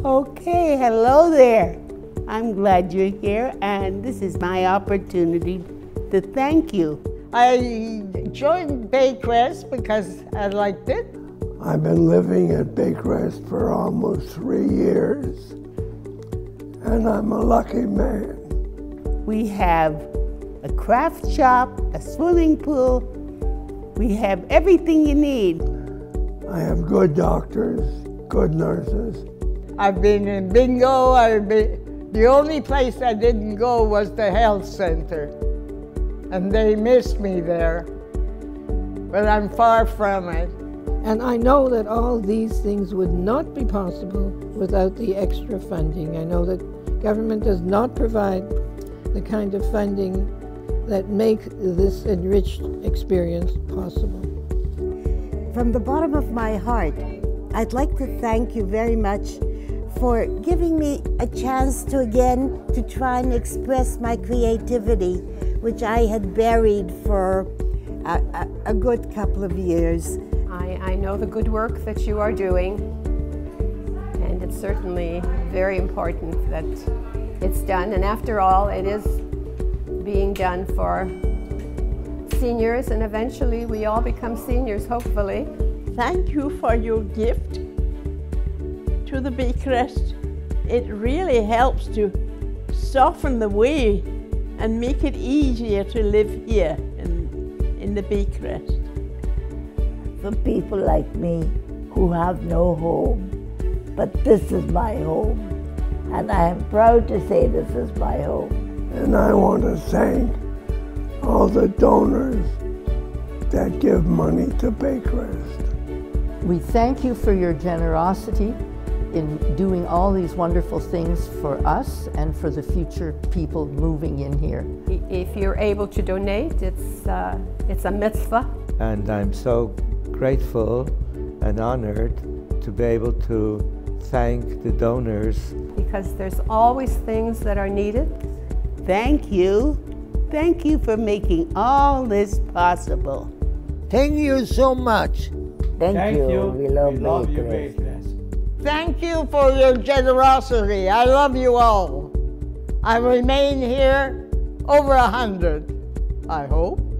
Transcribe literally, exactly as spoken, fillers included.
Okay, hello there. I'm glad you're here, and this is my opportunity to thank you. I joined Baycrest because I liked it. I've been living at Baycrest for almost three years, and I'm a lucky man. We have a craft shop, a swimming pool. We have everything you need. I have good doctors, good nurses. I've been in bingo. I've been, the only place I didn't go was the health center, and they missed me there, but I'm far from it. And I know that all these things would not be possible without the extra funding. I know that government does not provide the kind of funding that make this enriched experience possible. From the bottom of my heart, I'd like to thank you very much for giving me a chance to again to try and express my creativity, which I had buried for a, a, a good couple of years. I, I know the good work that you are doing, and it's certainly very important that it's done. And after all, it is being done for seniors, and eventually we all become seniors, hopefully. Thank you for your gift to the Baycrest. It really helps to soften the way and make it easier to live here in, in the Baycrest. For people like me who have no home, but this is my home, and I am proud to say this is my home. And I want to thank all the donors that give money to Baycrest. We thank you for your generosity in doing all these wonderful things for us and for the future people moving in here. If you're able to donate, it's, uh, it's a mitzvah. And I'm so grateful and honored to be able to thank the donors. Because there's always things that are needed. Thank you. Thank you for making all this possible. Thank you so much. Thank, Thank you. you. We love, we love you, Baycrest. Baycrest. Thank you for your generosity. I love you all. I remain here over a hundred, I hope.